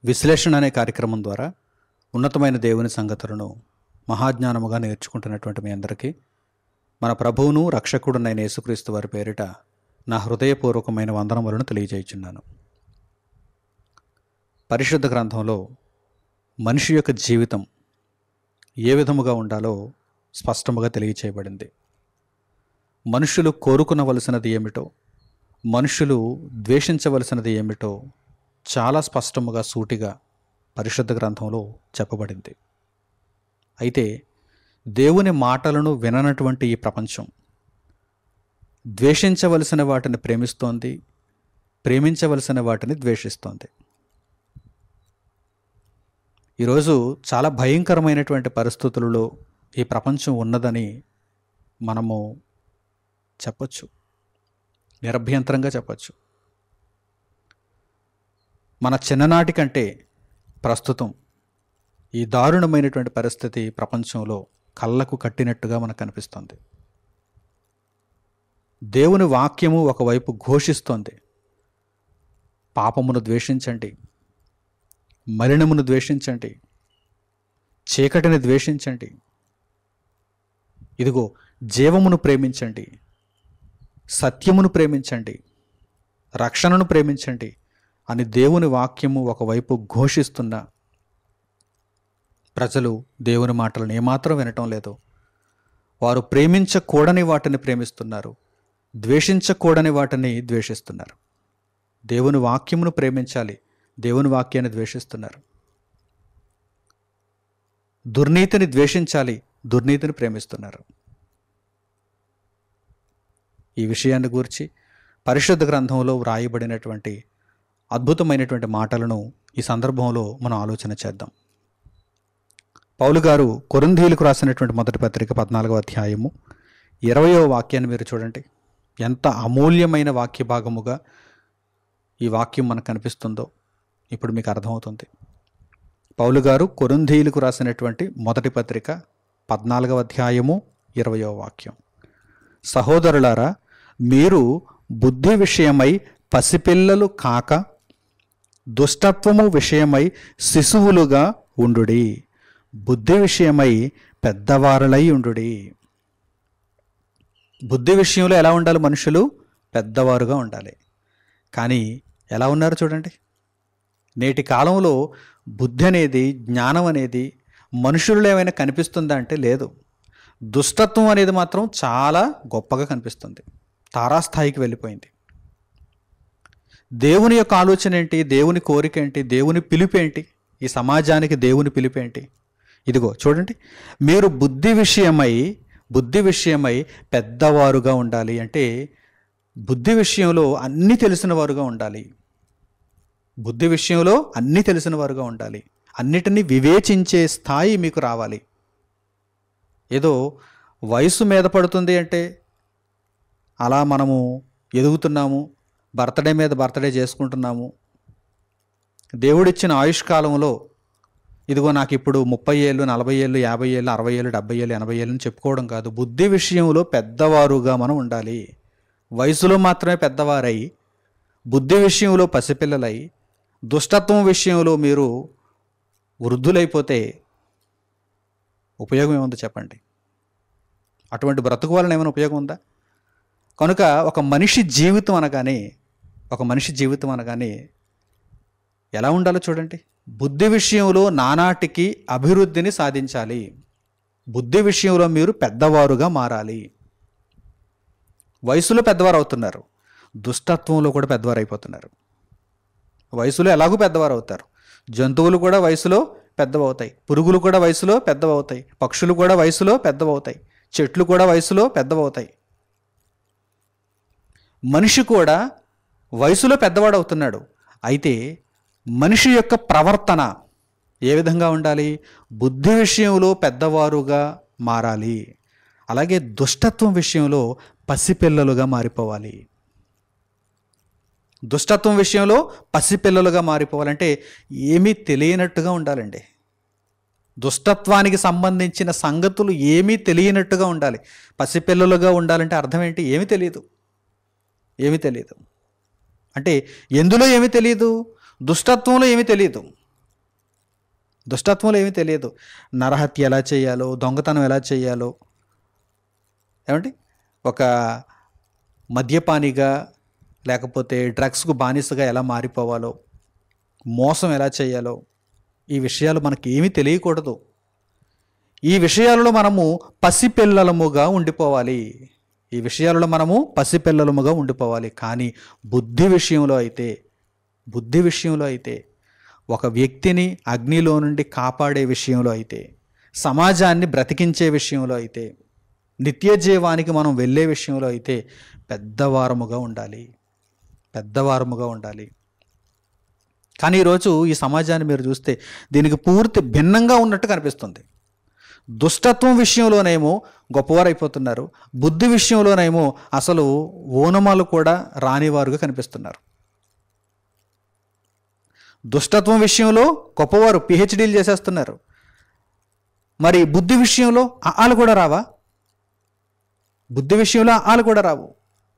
విశ్లేషణ అనే కార్యక్రమం ద్వారా ఉన్నతమైన దేవుని సంగతులను మహాజ్ఞానముగా నేర్చుకుంటున్నటువంటి మీ అందరికీ మన ప్రభువును రక్షకుడునైన యేసుక్రీస్తు వారి పేరిట నా హృదయపూర్వకమైన వందనములను తెలియజేయుచున్నాను. పరిశుద్ధ గ్రంథంలో మనిషి యొక్క జీవితం ఏ విధముగా ఉండాలో స్పష్టముగా తెలియచేయబడింది. మనుషులు కోరుకునవలసినది ఏమిటో, మనుషులు ద్వేషించవలసినది ఏమిటో చాలా స్పష్టముగా సూటిగా పరిశుద్ధ గ్రంథంలో చెప్పబడింది. అయితే దేవుని మాటలను విననటువంటి ఈ ప్రపంచం ద్వేషించవలసిన వాటిని ప్రేమిస్తోంది, ప్రేమించవలసిన వాటిని ద్వేషిస్తోంది. ఈరోజు చాలా భయంకరమైనటువంటి పరిస్థితులలో ఈ ప్రపంచం ఉన్నదని మనము చెప్పచ్చు, నిరభ్యంతరంగా చెప్పచ్చు. మన చిన్ననాటి కంటే ప్రస్తుతం ఈ దారుణమైనటువంటి పరిస్థితి ప్రపంచంలో కళ్ళకు కట్టినట్టుగా మనకు కనిపిస్తుంది. దేవుని వాక్యము ఒకవైపు ఘోషిస్తోంది, పాపమును ద్వేషించండి, మలినమును ద్వేషించండి, చీకటిని ద్వేషించండి, ఇదిగో జీవమును ప్రేమించండి, సత్యమును ప్రేమించండి, రక్షణను ప్రేమించండి అని దేవుని వాక్యము ఒకవైపు ఘోషిస్తున్న ప్రజలు దేవుని మాటలను ఏమాత్రం వినటం లేదు. వారు ప్రేమించకూడని వాటిని ప్రేమిస్తున్నారు, ద్వేషించకూడని వాటిని ద్వేషిస్తున్నారు. దేవుని వాక్యమును ప్రేమించాలి, దేవుని వాక్యాన్ని ద్వేషిస్తున్నారు. దుర్నీతిని ద్వేషించాలి, దుర్నీతిని ప్రేమిస్తున్నారు. ఈ విషయాన్ని గురించి పరిశుద్ధ గ్రంథంలో వ్రాయబడినటువంటి అద్భుతమైనటువంటి మాటలను ఈ సందర్భంలో మనం ఆలోచన చేద్దాం. పౌలు గారు కొరింథీయులకు రాసినటువంటి మొదటి పత్రిక 14వ అధ్యాయము 20వ వాక్యాన్ని మీరు చూడండి. ఎంత అమూల్యమైన వాక్య భాగముగా ఈ వాక్యం మనకు కనిపిస్తుందో ఇప్పుడు మీకు అర్థమవుతుంది. పౌలు గారు కొరింథీయులకు రాసినటువంటి మొదటి పత్రిక 14వ అధ్యాయము 20వ వాక్యం. సహోదరులారా, మీరు బుద్ధి విషయమై పసిపిల్లలు కాక దుష్టత్వము విషయమై శిశువులుగా ఉండుడి, బుద్ధి విషయమై పెద్దవారులై ఉండుడి. బుద్ధి విషయంలో ఎలా ఉండాలి? మనుషులు పెద్దవారుగా ఉండాలి. కానీ ఎలా ఉన్నారు చూడండి. నేటి కాలంలో బుద్ధి అనేది, జ్ఞానం అనేది మనుషుల్లో ఏమైనా కనిపిస్తుందా అంటే లేదు. దుష్టత్వం అనేది మాత్రం చాలా గొప్పగా కనిపిస్తుంది, తారాస్థాయికి వెళ్ళిపోయింది. దేవుని యొక్క ఆలోచన ఏంటి? దేవుని కోరిక ఏంటి? దేవుని పిలుపు ఏంటి? ఈ సమాజానికి దేవుని పిలుపు ఏంటి? ఇదిగో చూడండి, మీరు బుద్ధి విషయమై పెద్దవారుగా ఉండాలి. అంటే బుద్ధి విషయంలో అన్నీ తెలిసిన వారుగా ఉండాలి. బుద్ధి విషయంలో అన్నీ తెలిసిన వారుగా ఉండాలి. అన్నిటినీ వివేచించే స్థాయి మీకు రావాలి. ఏదో వయసు మీద పడుతుంది అంటే అలా మనము ఎదుగుతున్నాము, బర్త్డే మీద బర్త్డే చేసుకుంటున్నాము. దేవుడిచ్చిన ఆయుష్కాలంలో ఇదిగో నాకు ఇప్పుడు 30 ఏళ్ళు, 40 ఏళ్ళు, 50 ఏళ్ళు, 60 ఏళ్ళు, 70 ఏళ్ళు, 80 ఏళ్ళు అని చెప్పుకోవడం కాదు. బుద్ధి విషయంలో పెద్దవారుగా మనం ఉండాలి. వయసులో మాత్రమే పెద్దవారై, బుద్ధి విషయంలో పసిపిల్లలై, దుష్టత్వం విషయంలో మీరు వృద్ధులైపోతే ఉపయోగం ఏముంది చెప్పండి? అటువంటి బ్రతుకు వలన ఏమైనా ఉపయోగం ఉందా? కనుక ఒక మనిషి జీవితం అనగానే ఎలా ఉండాలో చూడండి. బుద్ధి విషయంలో నానాటికి అభివృద్ధిని సాధించాలి. బుద్ధి విషయంలో మీరు పెద్దవారుగా మారాలి. వయసులో పెద్దవారు అవుతున్నారు, దుష్టత్వంలో కూడా పెద్దవారు అయిపోతున్నారు. వయసులో ఎలాగూ పెద్దవారు అవుతారు. జంతువులు కూడా వయసులో పెద్దవవుతాయి, పురుగులు కూడా వయసులో పెద్దవవుతాయి, పక్షులు కూడా వయసులో పెద్దవవుతాయి, చెట్లు కూడా వయసులో పెద్దవవుతాయి. మనిషి కూడా వయసులో పెద్దవాడు అవుతున్నాడు. అయితే మనిషి యొక్క ప్రవర్తన ఏ విధంగా ఉండాలి? బుద్ధి విషయంలో పెద్దవారుగా మారాలి. అలాగే దుష్టత్వం విషయంలో పసిపిల్లలుగా మారిపోవాలి. దుష్టత్వం విషయంలో పసిపిల్లలుగా మారిపోవాలంటే ఏమీ తెలియనట్టుగా ఉండాలండి. దుష్టత్వానికి సంబంధించిన సంగతులు ఏమీ తెలియనట్టుగా ఉండాలి. పసిపిల్లలుగా ఉండాలంటే అర్థం ఏంటి? ఏమీ తెలియదు. అంటే ఎందులో ఏమీ తెలియదు? దుష్టత్వంలో ఏమీ తెలియదు. దుష్టత్వంలో ఏమీ తెలియదు. నరహత్య ఎలా చేయాలో, దొంగతనం ఎలా చేయాలో, ఏమండి ఒక మద్యపానిగా లేకపోతే డ్రగ్స్కు బానిసగా ఎలా మారిపోవాలో, మోసం ఎలా చేయాలో, ఈ విషయాలు మనకి ఏమీ తెలియకూడదు. ఈ విషయాలలో మనము పసిపిల్లలముగా ఉండిపోవాలి. ఈ విషయాలలో మనము పసిపిల్లలముగా ఉండిపోవాలి. కానీ బుద్ధి విషయంలో అయితే ఒక వ్యక్తిని అగ్నిలో నుండి కాపాడే విషయంలో అయితే, సమాజాన్ని బ్రతికించే విషయంలో అయితే, నిత్య జీవానికి మనం వెళ్ళే విషయంలో అయితే పెద్దవారముగా ఉండాలి. కానీ ఈరోజు ఈ సమాజాన్ని మీరు చూస్తే దీనికి పూర్తి భిన్నంగా ఉన్నట్టు కనిపిస్తుంది. దుష్టత్వం విషయంలోనేమో గొప్పవారైపోతున్నారు, బుద్ధి విషయంలోనేమో అసలు ఓనమాలు కూడా రానివారుగా కనిపిస్తున్నారు. దుష్టత్వం విషయంలో గొప్పవారు పిహెచ్డీలు చేసేస్తున్నారు. మరి బుద్ధి విషయంలో ఆలు కూడా రావా? బుద్ధి విషయంలో ఆలు కూడా రావు.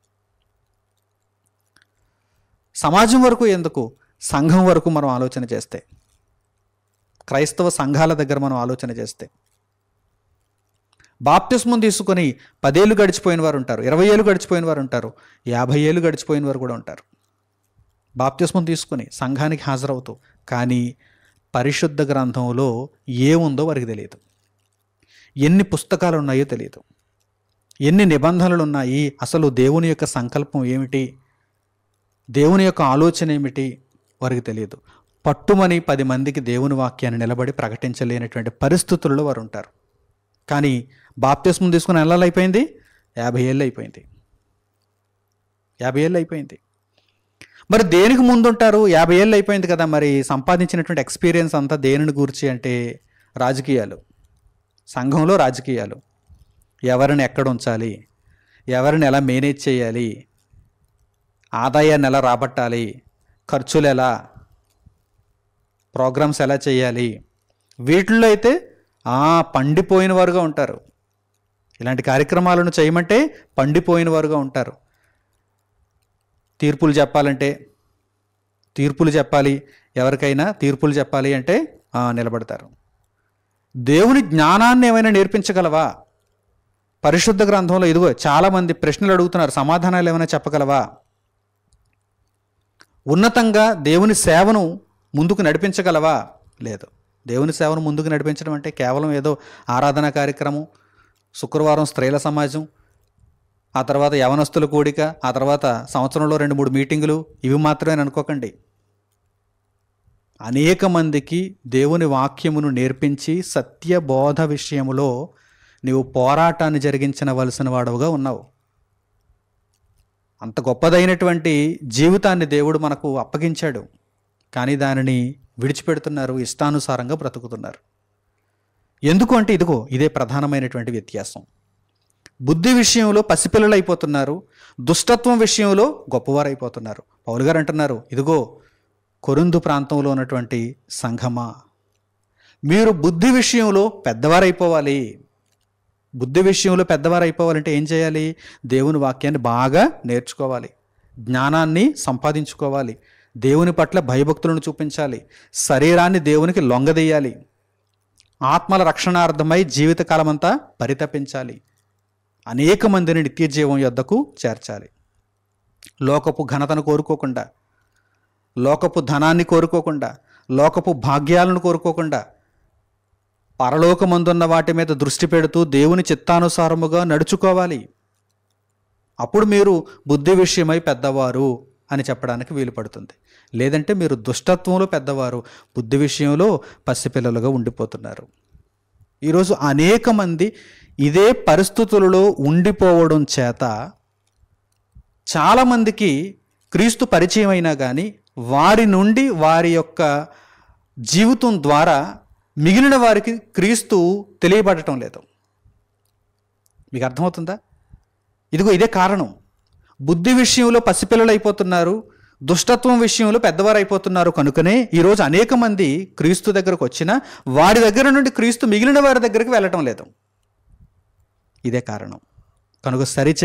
సమాజం వరకు ఎందుకు, సంఘం వరకు మనం ఆలోచన చేస్తే, క్రైస్తవ సంఘాల దగ్గర మనం ఆలోచన చేస్తే, బాప్తిస్మం తీసుకొని 10 ఏళ్ళు గడిచిపోయిన వారు ఉంటారు, 20 ఏళ్ళు గడిచిపోయిన వారు ఉంటారు, 50 ఏళ్ళు గడిచిపోయిన వారు కూడా ఉంటారు. బాప్తిస్మం తీసుకొని సంఘానికి హాజరవుతూ, కానీ పరిశుద్ధ గ్రంథంలో ఏముందో వారికి తెలియదు. ఎన్ని పుస్తకాలు ఉన్నాయో తెలియదు, ఎన్ని నిబంధనలు ఉన్నాయి, అసలు దేవుని యొక్క సంకల్పం ఏమిటి, దేవుని యొక్క ఆలోచన ఏమిటి వారికి తెలియదు. పట్టుమని 10 మందికి దేవుని వాక్యాన్ని నిలబడి ప్రకటించలేనటువంటి పరిస్థితుల్లో వారు ఉంటారు. కానీ బాప్తిస్మం తీసుకుని ఎన్నాళ్ళు అయిపోయింది? 50 ఏళ్ళు అయిపోయింది. 50 ఏళ్ళు అయిపోయింది. మరి దేనికి ముందుంటారు? 50 ఏళ్ళు అయిపోయింది కదా, మరి సంపాదించినటువంటి ఎక్స్పీరియన్స్ అంతా దేనిని గురించి అంటే రాజకీయాలు, సంఘంలో రాజకీయాలు, ఎవరిని ఎక్కడ ఉంచాలి, ఎవరిని ఎలా మేనేజ్ చేయాలి, ఆదాయాన్ని ఎలా రాబట్టాలి, ఖర్చులు ఎలా, ప్రోగ్రామ్స్ ఎలా చేయాలి, వీటిల్లో అయితే పండిపోయిన వారుగా ఉంటారు. ఇలాంటి కార్యక్రమాలను చేయమంటే పండిపోయిన వారుగా ఉంటారు. తీర్పులు చెప్పాలి, ఎవరికైనా తీర్పులు చెప్పాలి అంటే నిలబడతారు. దేవుని జ్ఞానాన్ని ఏమైనా నేర్పించగలవా? పరిశుద్ధ గ్రంథంలో ఇదిగో చాలామంది ప్రశ్నలు అడుగుతున్నారు, సమాధానాలు ఏమైనా చెప్పగలవా? ఉన్నతంగా దేవుని సేవను ముందుకు నడిపించగలవా? లేదు. దేవుని సేవను ముందుకు నడిపించడం అంటే కేవలం ఏదో ఆరాధనా కార్యక్రమం, శుక్రవారం స్త్రీల సమాజం, ఆ తర్వాత యవనస్తుల కూడిక, ఆ తర్వాత సంవత్సరంలో 2-3 మీటింగులు, ఇవి మాత్రమే అనుకోకండి. అనేక మందికి దేవుని వాక్యమును నేర్పించి సత్యబోధ విషయములో నీవు పోరాటాన్ని జరిగించవలసిన వాడవుగా ఉన్నావు. అంత గొప్పదైనటువంటి జీవితాన్ని దేవుడు మనకు అప్పగించాడు, కానీ దానిని విడిచిపెడుతున్నారు, ఇష్టానుసారంగా బ్రతుకుతున్నారు. ఎందుకు అంటే ఇదే ప్రధానమైనటువంటి వ్యత్యాసం. బుద్ధి విషయంలో పసిపిల్లలు అయిపోతున్నారు, దుష్టత్వం విషయంలో గొప్పవారు అయిపోతున్నారు. పౌలు గారు అంటున్నారు, ఇదిగో కొరింథు ప్రాంతంలో ఉన్నటువంటి సంఘమా, మీరు బుద్ధి విషయంలో పెద్దవారైపోవాలి. బుద్ధి విషయంలో పెద్దవారైపోవాలంటే ఏం చేయాలి? దేవుని వాక్యాన్ని బాగా నేర్చుకోవాలి, జ్ఞానాన్ని సంపాదించుకోవాలి, దేవుని పట్ల భయభక్తులను చూపించాలి, శరీరాన్ని దేవునికి లొంగదీయాలి, ఆత్మల రక్షణార్థమై జీవితకాలం అంతా పరితపించాలి, అనేక మందిని నిత్య జీవం యొద్దకు చేర్చాలి. లోకపు ఘనతను కోరుకోకుండా, లోకపు ధనాన్ని కోరుకోకుండా, లోకపు భాగ్యాలను కోరుకోకుండా, పరలోకమందున్న వాటి మీద దృష్టి పెడుతూ దేవుని చిత్తానుసారముగా నడుచుకోవాలి. అప్పుడు మీరు బుద్ధి విషయమై పెద్దవారు అని చెప్పడానికి వీలు పడుతుంది. లేదంటే మీరు దుష్టత్వంలో పెద్దవారు, బుద్ధి విషయంలో పసిపిల్లలుగా ఉండిపోతున్నారు. ఈరోజు అనేక మంది ఇదే పరిస్థితులలో ఉండిపోవడం చేత చాలామందికి క్రీస్తు పరిచయం అయినా కానీ వారి నుండి వారి యొక్క జీవితం ద్వారా మిగిలిన వారికి క్రీస్తు తెలియబడటం లేదు. మీకు అర్థమవుతుందా? ఇదే కారణం. బుద్ధి విషయంలో పసిపిల్లలు అయిపోతున్నారు, దుష్టత్వం విషయంలో పెద్దవారు అయిపోతున్నారు. కనుకనే ఈరోజు అనేక మంది క్రీస్తు దగ్గరకు వచ్చినా వారి దగ్గర నుండి క్రీస్తు మిగిలిన వారి దగ్గరికి వెళ్ళటం లేదు. ఇదే కారణం. కనుక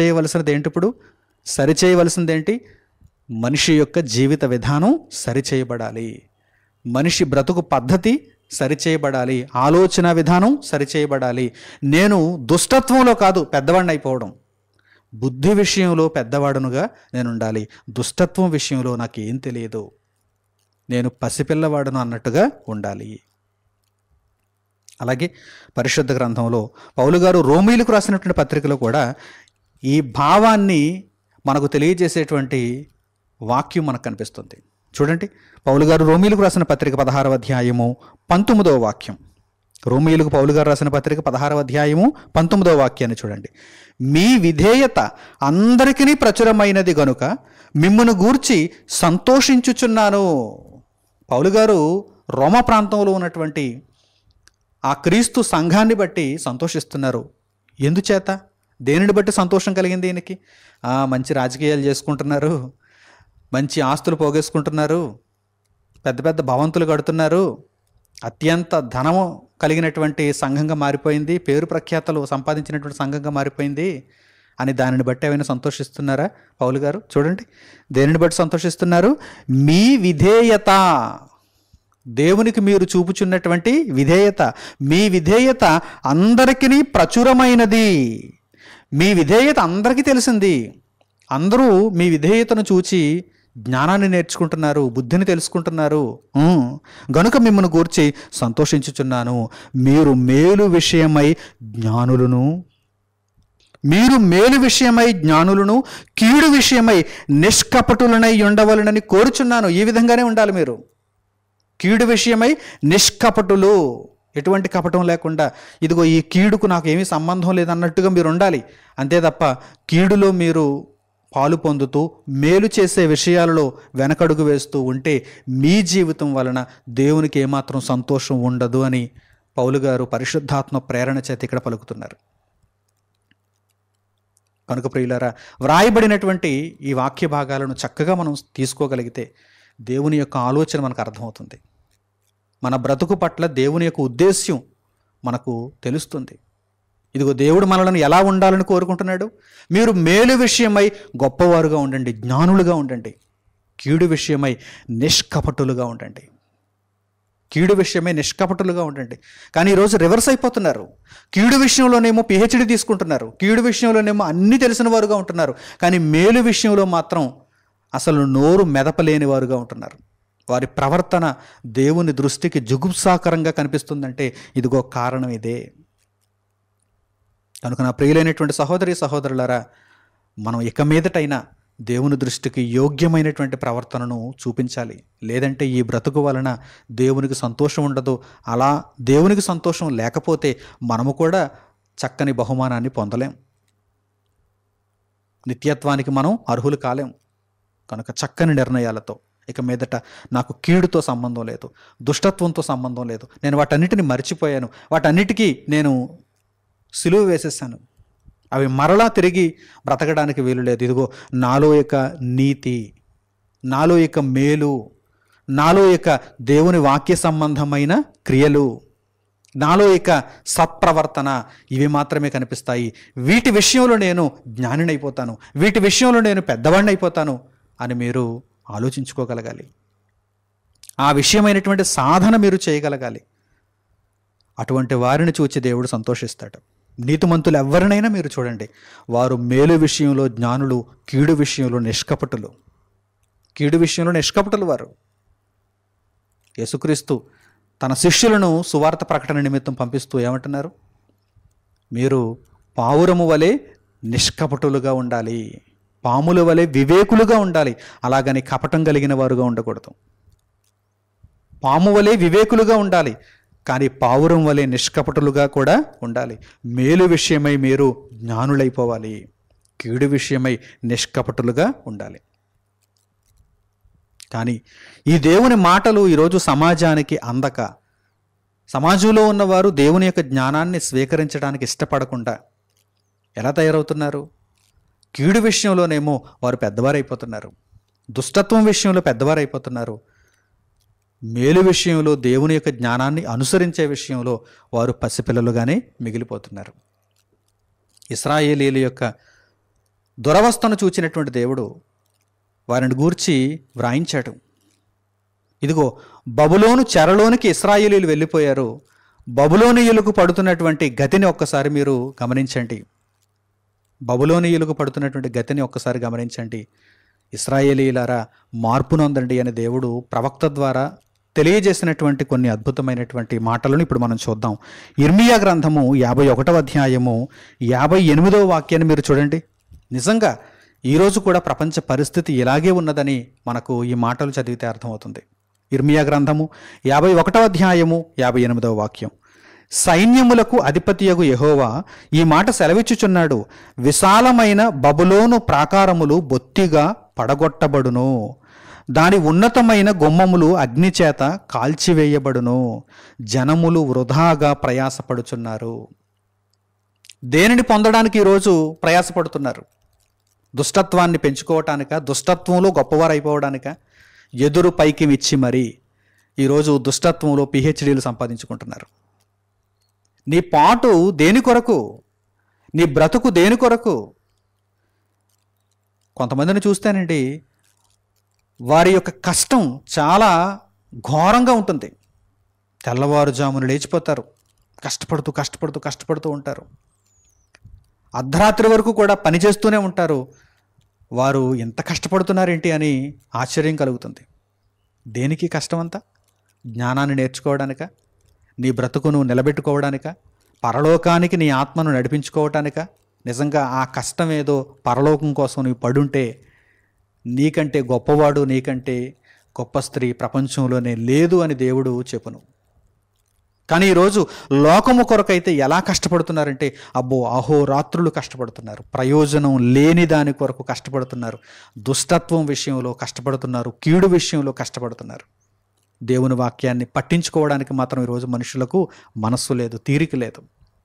సరిచేయవలసిందేంటి? మనిషి యొక్క జీవిత విధానం సరిచేయబడాలి, మనిషి బ్రతుకు పద్ధతి సరిచేయబడాలి, ఆలోచన విధానం సరిచేయబడాలి. నేను దుష్టత్వంలో కాదు పెద్దవాడిని అయిపోవడం, బుద్ధి విషయంలో పెద్దవాడునుగా నేను ఉండాలి. దుష్టత్వం విషయంలో నాకేం తెలియదు, నేను పసిపిల్లవాడును అన్నట్టుగా ఉండాలి. అలాగే పరిశుద్ధ గ్రంథంలో పౌలు గారు రోమీలకు రాసినటువంటి పత్రికలో కూడా ఈ భావాన్ని మనకు తెలియజేసేటువంటి వాక్యం మనకు కనిపిస్తుంది. చూడండి, పౌలు గారు రోమీలకు రాసిన పత్రిక 16వ అధ్యాయము 19వ వాక్యం. రోమీలకు పౌలు గారు రాసిన పత్రిక 16వ అధ్యాయము 19వ వాక్యాన్ని చూడండి. మీ విధేయత అందరికీ ప్రచురమైనది గనుక మిమ్మును గూర్చి సంతోషించుచున్నాను. పౌలు గారు రోమా ప్రాంతంలో ఉన్నటువంటి ఆ క్రీస్తు సంఘాన్ని బట్టి సంతోషిస్తున్నారు. ఎందుచేత, దేనిని బట్టి సంతోషం కలిగింది ఈయనకి? మంచి రాజకీయాలు చేసుకుంటున్నారు, మంచి ఆస్తులు పోగేసుకుంటున్నారు, పెద్ద పెద్ద భవంతులు కడుతున్నారు, అత్యంత ధనము కలిగినటువంటి సంఘంగా మారిపోయింది, పేరు ప్రఖ్యాతలు సంపాదించినటువంటి సంఘంగా మారిపోయింది అని దానిని బట్టి ఏమైనా సంతోషిస్తున్నారా పౌలు గారు? చూడండి, దేనిని బట్టి సంతోషిస్తున్నారు? మీ విధేయత, దేవునికి మీరు చూపుచున్నటువంటి విధేయత, మీ విధేయత అందరికీ ప్రచురమైనది. మీ విధేయత అందరికీ తెలిసింది. అందరూ మీ విధేయతను చూచి జ్ఞానాన్ని నేర్చుకుంటున్నారు, బుద్ధిని తెలుసుకుంటున్నారు. గనుక మిమ్మల్ని గూర్చి సంతోషించుచున్నాను. మీరు మేలు విషయమై జ్ఞానులను కీడు విషయమై నిష్కపటులనై ఉండవలనని కోరుచున్నాను. ఈ విధంగానే ఉండాలి మీరు. కీడు విషయమై నిష్కపటులు, ఎటువంటి కపటం లేకుండా, ఇదిగో ఈ కీడుకు నాకు ఏమీ సంబంధం లేదన్నట్టుగా మీరు ఉండాలి. అంతే తప్ప కీడులో మీరు పాలు పొందుతూ మేలు చేసే విషయాలలో వెనకడుగు వేస్తూ ఉంటే మీ జీవితం వలన దేవునికి ఏమాత్రం సంతోషం ఉండదు అని పౌలు గారు పరిశుద్ధాత్మ ప్రేరణ చేత ఇక్కడ పలుకుతున్నారు. కనుక ప్రియులారా, వ్రాయబడినటువంటి ఈ వాక్య భాగాలను చక్కగా మనం తీసుకోగలిగితే దేవుని యొక్క ఆలోచన మనకు అర్థమవుతుంది. మన బ్రతుకు పట్ల దేవుని యొక్క ఉద్దేశ్యం మనకు తెలుస్తుంది. ఇదిగో దేవుడు మనలను ఎలా ఉండాలని కోరుకుంటున్నాడు? మీరు మేలు విషయమై గొప్పవారుగా ఉండండి, జ్ఞానులుగా ఉండండి, కీడు విషయమై నిష్కపటులుగా ఉండండి. కీడు విషయమై నిష్కపటులుగా ఉండండి. కానీ ఈరోజు రివర్స్ అయిపోతున్నారు. కీడు విషయంలోనేమో పిహెచ్డి తీసుకుంటున్నారు, కీడు విషయంలోనేమో అన్నీ తెలిసిన వారుగా ఉంటున్నారు, కానీ మేలు విషయంలో మాత్రం అసలు నోరు మెదపలేని వారుగా ఉంటున్నారు. వారి ప్రవర్తన దేవుని దృష్టికి జుగుప్సాకరంగా కనిపిస్తుందంటే ఇదిగో కారణం ఇదే. కనుక నా ప్రియులైనటువంటి సహోదరి సహోదరులారా, మనం ఇక మీదటైనా దేవుని దృష్టికి యోగ్యమైనటువంటి ప్రవర్తనను చూపించాలి. లేదంటే ఈ బ్రతుకు వలన దేవునికి సంతోషం ఉండదు. అలా దేవునికి సంతోషం లేకపోతే మనము కూడా చక్కని బహుమానాన్ని పొందలేం, నిత్యత్వానికి మనం అర్హులు కాలేం. కనుక చక్కని నిర్ణయాలతో ఇక మీదట నాకు కీడుతో సంబంధం లేదు, దుష్టత్వంతో సంబంధం లేదు, నేను వాటన్నిటిని మర్చిపోయాను, వాటన్నిటికీ నేను సిలువ వేసేసాను, అవి మరలా తిరిగి బ్రతకడానికి వీలు లేదు. ఇదిగో నాలో యొక్క నీతి, నాలో యొక్క మేలు, నాలో యొక్క దేవుని వాక్య సంబంధమైన క్రియలు, నాలో యొక్క సత్ప్రవర్తన, ఇవి మాత్రమే కనిపిస్తాయి. వీటి విషయంలో నేను జ్ఞానినైపోతాను, వీటి విషయంలో నేను పెద్దవాడిని అయిపోతాను అని మీరు ఆలోచించుకోగలగాలి. ఆ విషయమైనటువంటి సాధన మీరు చేయగలగాలి. అటువంటి వారిని చూచి దేవుడు సంతోషిస్తాడు. నీతిమంతులు ఎవరినైనా మీరు చూడండి, వారు మేలు విషయంలో జ్ఞానులు, కీడు విషయంలో నిష్కపటులు. కీడు విషయంలో నిష్కపటులు వారు. యేసుక్రీస్తు తన శిష్యులను సువార్త ప్రకటన నిమిత్తం పంపిస్తూ ఏమంటున్నారు? మీరు పావురము వలె నిష్కపటులుగా ఉండాలి, పాముల వలె వివేకులుగా ఉండాలి, అలాగని కపటం కలిగిన వారుగా ఉండకూడదు. పాము వలె వివేకులుగా ఉండాలి, కానీ పావురం వలె నిష్కపటులుగా కూడా ఉండాలి. మేలు విషయమై మీరు జ్ఞానులైపోవాలి, కీడు విషయమై నిష్కపటులుగా ఉండాలి. కానీ ఈ దేవుని మాటలు ఈరోజు సమాజానికి అందక, సమాజంలో ఉన్నవారు దేవుని యొక్క జ్ఞానాన్ని స్వీకరించడానికి ఇష్టపడకుండా ఎలా తయారవుతున్నారు? కీడు విషయంలోనేమో వారు పెద్దవారైపోతున్నారు, దుష్టత్వం విషయంలో పెద్దవారైపోతున్నారు, మేలు విషయంలో దేవుని యొక్క జ్ఞానాన్ని అనుసరించే విషయంలో వారు పసిపిల్లలుగానే మిగిలిపోతున్నారు. ఇశ్రాయేలీయుల యొక్క దురవస్థను చూచినటువంటి దేవుడు వారిని గూర్చి వ్రాయించాడు. ఇదిగో బబులోను చెరలోనికి ఇశ్రాయేలీయులు వెళ్ళిపోయారు. బబులోనీయులకు పడుతున్నటువంటి గతిని ఒక్కసారి మీరు గమనించండి. బబులోనీయులకు పడుతున్నటువంటి గతిని ఒక్కసారి గమనించండి. ఇశ్రాయేలీయులారా మార్పు నొందండి అని దేవుడు ప్రవక్త ద్వారా తెలియజేసినటువంటి కొన్ని అద్భుతమైనటువంటి మాటలను ఇప్పుడు మనం చూద్దాం. ఇర్మియా గ్రంథము 51వ అధ్యాయము 58వ వాక్యాన్ని మీరు చూడండి. నిజంగా ఈరోజు కూడా ప్రపంచ పరిస్థితి ఇలాగే ఉన్నదని మనకు ఈ మాటలు చదివితే అర్థమవుతుంది. ఇర్మియా గ్రంథము 51వ అధ్యాయము 58వ వాక్యం. సైన్యములకు అధిపతియగు యెహోవా ఈ మాట సెలవిచ్చుచున్నాడు, విశాలమైన బబులోను ప్రాకారములు బొత్తిగా పడగొట్టబడును, దాని ఉన్నతమైన గుమ్మములు అగ్నిచేత కాల్చివేయబడును, జనములు వృధాగా ప్రయాసపడుచున్నారు. దేనిని పొందడానికి ఈరోజు ప్రయాసపడుతున్నారు? దుష్టత్వాన్ని పెంచుకోవటానిక, దుష్టత్వంలో గొప్పవారు అయిపోవడానిక, ఎదురు పైకి ఇచ్చి మరీ ఈరోజు దుష్టత్వంలో పిహెచ్డీలు సంపాదించుకుంటున్నారు. నీ పాటు దేని కొరకు? నీ బ్రతుకు దేని కొరకు? కొంతమందిని చూస్తేనండి, వారి యొక్క కష్టం చాలా ఘోరంగా ఉంటుంది. తెల్లవారుజామున లేచిపోతారు, కష్టపడుతూ కష్టపడుతూ కష్టపడుతూ ఉంటారు, అర్ధరాత్రి వరకు కూడా పనిచేస్తూనే ఉంటారు. వారు ఎంత కష్టపడుతున్నారేంటి అని ఆశ్చర్యం కలుగుతుంది. దేనికి కష్టం అంతా? జ్ఞానాన్ని నేర్చుకోవడానిక, నీ బ్రతుకును నిలబెట్టుకోవడానిక, పరలోకానికి నీ ఆత్మను నడిపించుకోవటానిక? నిజంగా ఆ కష్టం ఏదో పరలోకం కోసం నీవు పడుంటే నీకంటే గొప్పవాడు, నీకంటే గొప్ప స్త్రీ ప్రపంచంలోనే లేదు అని దేవుడు చెప్పును. కానీ ఈరోజు లోకము కొరకైతే ఎలా కష్టపడుతున్నారంటే, అబ్బో అహోరాత్రులు కష్టపడుతున్నారు, ప్రయోజనం లేని దాని కొరకు కష్టపడుతున్నారు, దుష్టత్వం విషయంలో కష్టపడుతున్నారు, కీడు విషయంలో కష్టపడుతున్నారు. దేవుని వాక్యాన్ని పట్టించుకోవడానికి మాత్రం ఈరోజు మనుషులకు మనస్సు లేదు, తీరిక లేదు.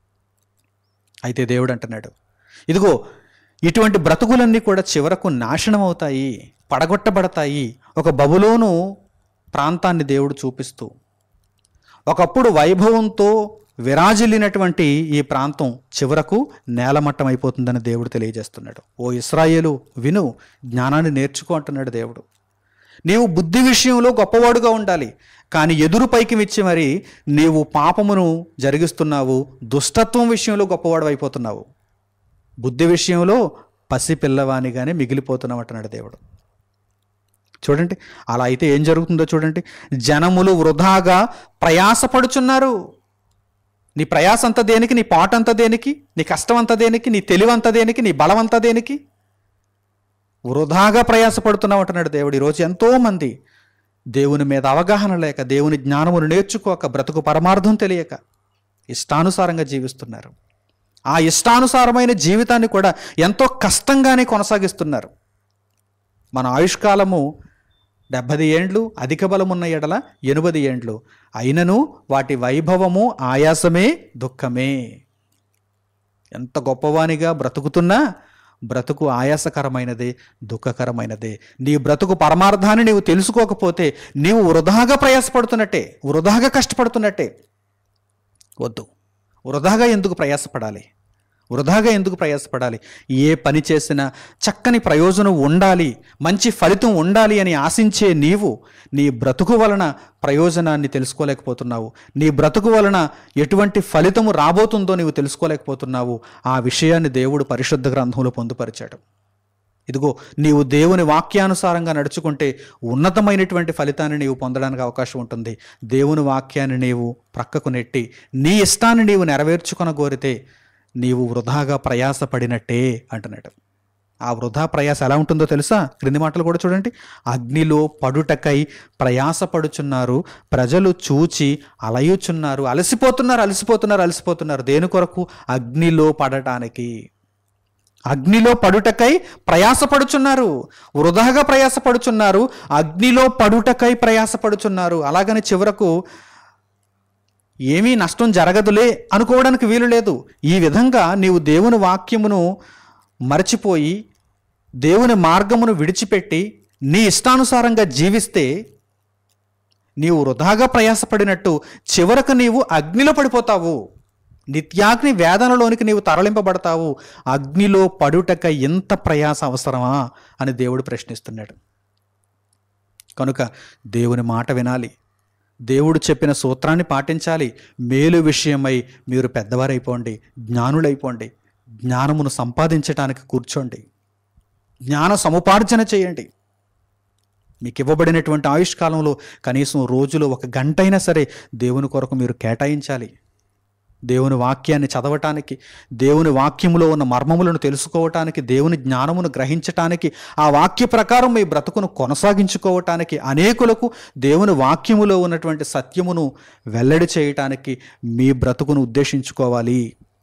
అయితే దేవుడు అంటున్నాడు, ఇదిగో ఇటువంటి బ్రతుకులన్నీ కూడా చివరకు నాశనం అవుతాయి, పడగొట్టబడతాయి. ఒక బబులోను ప్రాంతాన్ని దేవుడు చూపిస్తూ, ఒకప్పుడు వైభవంతో విరాజిల్లినటువంటి ఈ ప్రాంతం చివరకు నేలమట్టం అయిపోతుందని దేవుడు తెలియజేస్తున్నాడు. ఓ ఇశ్రాయేలు విను, జ్ఞానాన్ని నేర్చుకో అంటున్నాడు దేవుడు. నీవు బుద్ధి విషయంలో గొప్పవాడుగా ఉండాలి, కానీ ఎదురు పైకి ఇచ్చి మరి నీవు పాపమును జరిగిస్తున్నావు, దుష్టత్వం విషయంలో గొప్పవాడు అయిపోతున్నావు, బుద్ధి విషయంలో పసిపిల్లవానిగానే మిగిలిపోతున్నావు అంటున్నాడు దేవుడు. చూడండి, అలా అయితే ఏం జరుగుతుందో చూడండి. జనములు వృధాగా ప్రయాసపడుచున్నారు. నీ ప్రయాస అంతా దేనికి? నీ పాట అంతా దేనికి? నీ కష్టం అంతా దేనికి? నీ తెలివంతా దేనికి? నీ బలం అంతా దేనికి? వృధాగా ప్రయాసపడుతున్నావు అంటున్నాడు దేవుడు. ఈరోజు ఎంతోమంది దేవుని మీద అవగాహన లేక, దేవుని జ్ఞానమును నేర్చుకోక, బ్రతుకు పరమార్థం తెలియక ఇష్టానుసారంగా జీవిస్తున్నారు. ఆ ఇష్టానుసారమైన జీవితాన్ని కూడా ఎంతో కష్టంగానే కొనసాగిస్తున్నారు. మన ఆయుష్కాలము 70 ఏండ్లు, అధిక బలమున్న ఎడల 80 ఏండ్లు, అయినను వాటి వైభవము ఆయాసమే, దుఃఖమే. ఎంత గొప్పవానిగా బ్రతుకుతున్నా బ్రతుకు ఆయాసకరమైనదే, దుఃఖకరమైనదే. నీ బ్రతుకు పరమార్థాన్ని నీవు తెలుసుకోకపోతే నీవు వృధాగా ప్రయాసపడుతున్నట్టే, వృధాగా కష్టపడుతున్నట్టే. వద్దు, వృధాగా ఎందుకు ప్రయాసపడాలి? వృధాగా ఎందుకు ప్రయాసపడాలి? ఏ పని చేసినా చక్కని ప్రయోజనం ఉండాలి, మంచి ఫలితం ఉండాలి అని ఆశించే నీవు నీ బ్రతుకు వలన ప్రయోజనాన్ని తెలుసుకోలేకపోతున్నావు. నీ బ్రతుకు వలన ఎటువంటి ఫలితము రాబోతుందో నీవు తెలుసుకోలేకపోతున్నావు. ఆ విషయాన్ని దేవుడు పరిశుద్ధ గ్రంథంలో పొందుపరిచాడు. ఇదిగో, నీవు దేవుని వాక్యానుసారంగా నడుచుకుంటే ఉన్నతమైనటువంటి ఫలితాన్ని నీవు పొందడానికి అవకాశం ఉంటుంది. దేవుని వాక్యాన్ని నీవు ప్రక్కకు నెట్టి నీ ఇష్టాన్ని నీవు నెరవేర్చుకొనగోరితే నీవు వృధాగా ప్రయాసపడినట్టే అంటున్నాడు. ఆ వృధా ప్రయాస ఎలా ఉంటుందో తెలుసా? క్రింది మాటలు కూడా చూడండి. అగ్నిలో పడుటకై ప్రయాసపడుచున్నారు, ప్రజలు చూచి అలయుచున్నారు. అలసిపోతున్నారు. దేని కొరకు? అగ్నిలో పడటానికి. అగ్నిలో పడుటకై ప్రయాసపడుచున్నారు, వృధాగా ప్రయాసపడుచున్నారు, అగ్నిలో పడుటకై ప్రయాసపడుచున్నారు. అలాగని చివరకు ఏమీ నష్టం జరగదులే అనుకోవడానికి వీలు లేదు. ఈ విధంగా నీవు దేవుని వాక్యమును మరచిపోయి, దేవుని మార్గమును విడిచిపెట్టి నీ ఇష్టానుసారంగా జీవిస్తే నీవు వృధాగా ప్రయాసపడినట్టు చివరకు నీవు అగ్నిలో పడిపోతావు. నిత్యాగ్ని వేదనలోనికి నీవు తరలింపబడతావు. అగ్నిలో పడుటక ఎంత ప్రయాస అవసరమా అని దేవుడు ప్రశ్నిస్తున్నాడు. కనుక దేవుని మాట వినాలి, దేవుడు చెప్పిన సూత్రాన్ని పాటించాలి. మేలు విషయమై మీరు పెద్దవారైపోండి, జ్ఞానులైపోండి, జ్ఞానమును సంపాదించటానికి కూర్చోండి, జ్ఞాన సముపార్జన చేయండి. మీకు ఇవ్వబడినటువంటి ఆయుష్కాలంలో కనీసం రోజులో 1 గంట అయినా సరే దేవుని కొరకు మీరు కేటాయించాలి. దేవుని వాక్యాన్ని చదవటానికి, దేవుని వాక్యములో ఉన్న మర్మములను తెలుసుకోవటానికి, దేవుని జ్ఞానమును గ్రహించటానికి, ఆ వాక్య ప్రకారం మీ బ్రతుకును కొనసాగించుకోవటానికి, అనేకులకు దేవుని వాక్యములో ఉన్నటువంటి సత్యమును వెల్లడి చేయటానికి మీ బ్రతుకును ఉద్దేశించుకోవాలి.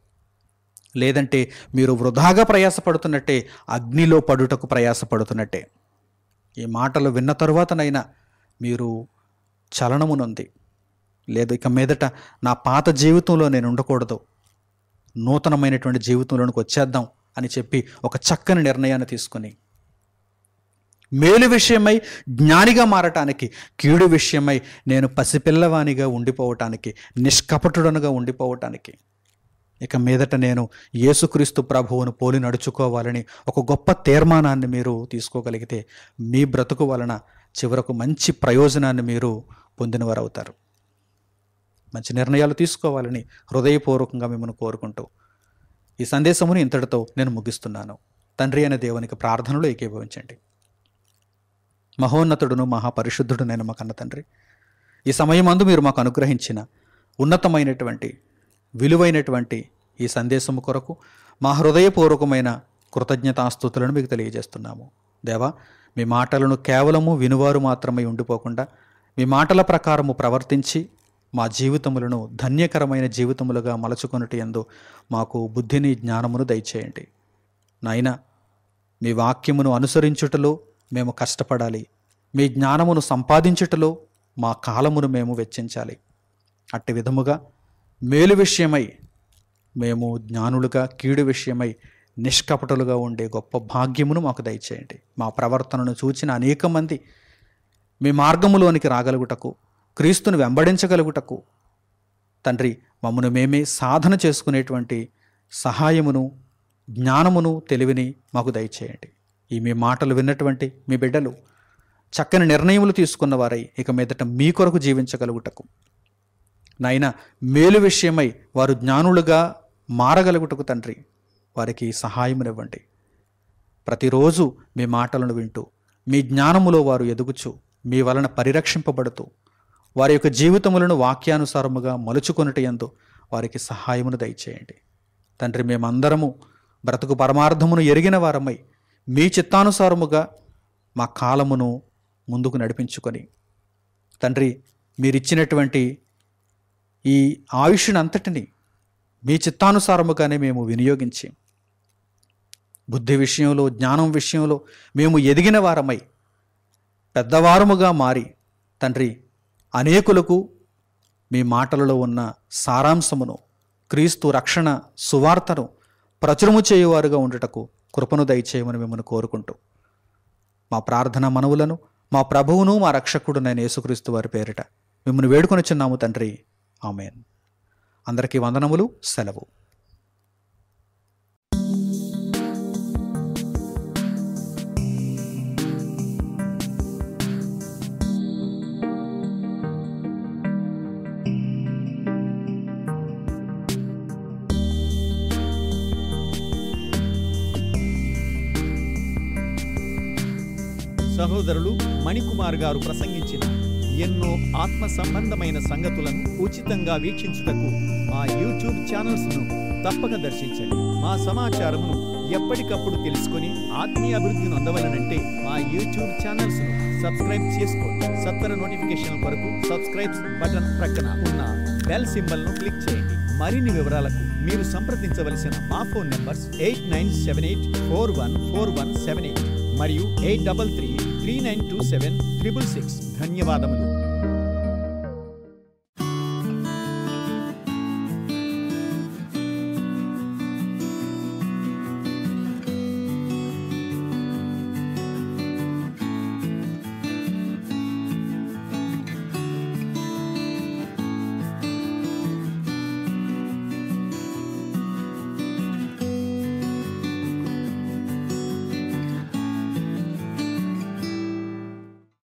లేదంటే మీరు వృధాగా ప్రయాసపడుతున్నట్టే, అగ్నిలో పడుటకు ప్రయాసపడుతున్నట్టే. ఈ మాటలు విన్న తరువాతనైనా మీరు చలనమునుంది, లేదు ఇక మీదట నా పాత జీవితంలో నేను ఉండకూడదు, నూతనమైనటువంటి జీవితంలోనికి వచ్చేద్దాం అని చెప్పి ఒక చక్కని నిర్ణయాన్ని తీసుకుని మేలు విషయమై జ్ఞానిగా మారటానికి, కీడు విషయమై నేను పసిపిల్లవానిగా ఉండిపోవటానికి, నిష్కపటుడనుగా ఉండిపోవటానికి, ఇక మీదట నేను యేసుక్రీస్తు ప్రభువును పోలి నడుచుకోవాలని ఒక గొప్ప తీర్మానాన్ని మీరు తీసుకోగలిగితే మీ బ్రతుకు వలన చివరకు మంచి ప్రయోజనాన్ని మీరు పొందినవారు అవుతారు. మంచి నిర్ణయాలు తీసుకోవాలని హృదయపూర్వకంగా మిమ్మల్ని కోరుకుంటూ ఈ సందేశమును ఇంతటితో నేను ముగిస్తున్నాను. తండ్రి అయిన దేవునికి ప్రార్థనలో ఏకీభవించండి. మహోన్నతుడును మహాపరిశుద్ధుడునైన మా కన్న తండ్రి, ఈ సమయమందు మీరు మాకు అనుగ్రహించిన ఉన్నతమైనటువంటి విలువైనటువంటి ఈ సందేశము కొరకు మా హృదయపూర్వకమైన కృతజ్ఞతాస్తుతులను మీకు తెలియజేస్తున్నాము. దేవా, మీ మాటలను కేవలము వినువారు మాత్రమే ఉండిపోకుండా మీ మాటల ప్రకారము ప్రవర్తించి మా జీవితములను ధన్యకరమైన జీవితములుగా మలచుకొనుట యందు మాకు బుద్ధిని, జ్ఞానమును దయచేయండి. నాయనా, మీ వాక్యమును అనుసరించుటలో మేము కష్టపడాలి, మీ జ్ఞానమును సంపాదించుటలో మా కాలమును మేము వెచ్చించాలి. అట్టి విధముగా మేలు విషయమై మేము జ్ఞానులుగా, కీడు విషయమై నిష్కపటులుగా ఉండే గొప్ప భాగ్యమును మాకు దయచేయండి. మా ప్రవర్తనను చూచిన అనేక మంది మీ మార్గములోనికి రాగలుగుటకు, క్రీస్తును వెంబడించగలుగుటకు తండ్రి మమ్మను మేమే సాధన చేసుకునేటువంటి సహాయమును, జ్ఞానమును, తెలివిని మాకు దయచేయండి. ఈ మీ మాటలు విన్నటువంటి మీ బిడ్డలు చక్కని నిర్ణయములు తీసుకున్న వారై ఇక మీదట మీ కొరకు జీవించగలుగుటకు, నాయన మేలు విషయమై వారు జ్ఞానులుగా మారగలుగుటకు తండ్రి వారికి సహాయమునివ్వండి. ప్రతిరోజు మీ మాటలను వింటూ మీ జ్ఞానములో వారు ఎదుగుచు మీ వలన పరిరక్షింపబడుతూ వారి యొక్క జీవితములను వాక్యానుసారముగా మలుచుకొనుట యందు వారికి సహాయమును దయచేయండి. తండ్రి, మేమందరము బ్రతుకు పరమార్థమును ఎరిగిన వారమై మీ చిత్తానుసారముగా మా కాలమును ముందుకు నడిపించుకొని తండ్రి మీరిచ్చినటువంటి ఈ ఆయుష్నంతటిని మీ చిత్తానుసారముగానే మేము వినియోగించి బుద్ధి విషయంలో, జ్ఞానం విషయంలో మేము ఎదిగిన వారమై పెద్దవారముగా మారి తండ్రి అనేకులకు మీ మాటలలో ఉన్న సారాంశమును, క్రీస్తు రక్షణ సువార్తను ప్రచురము చేయువారుగా ఉండుటకు కృపను దయచేయమని మిమ్మల్ని కోరుకుంటూ మా ప్రార్థన మనవులను మా ప్రభువును మా రక్షకుడునైన యేసుక్రీస్తు వారి పేరిట మిమ్మల్ని వేడుకొనిచున్నాము తండ్రి. ఆమేన్. అందరికీ వందనములు. సెలవు. సహోదరులు మణికుమార్ గారు ప్రసంగించిన ఎన్నో ఆత్మ సంబంధమైన సంగతులను ఉచితంగా వీక్షించుటకు మా యూట్యూబ్ ఛానల్స్ను తప్పక దర్శించండి. మా సమాచారమును ఎప్పటికప్పుడు తెలుసుకొని ఆత్మీయ అభివృద్ధి నొందవలనంటే మా యూట్యూబ్ ఛానల్స్ను సబ్స్క్రైబ్ చేసుకోండి. సత్వర నోటిఫికేషన్ కొరకు సబ్స్క్రైబ్ బటన్ ప్రక్కన ఉన్న బెల్ సింబల్ను క్లిక్ చేయండి. మరిన్ని వివరాలకు మీరు సంప్రదించవలసిన మా ఫోన్ నంబర్స్ 8978414178 మరియు 8333927666. ధన్యవాదములు.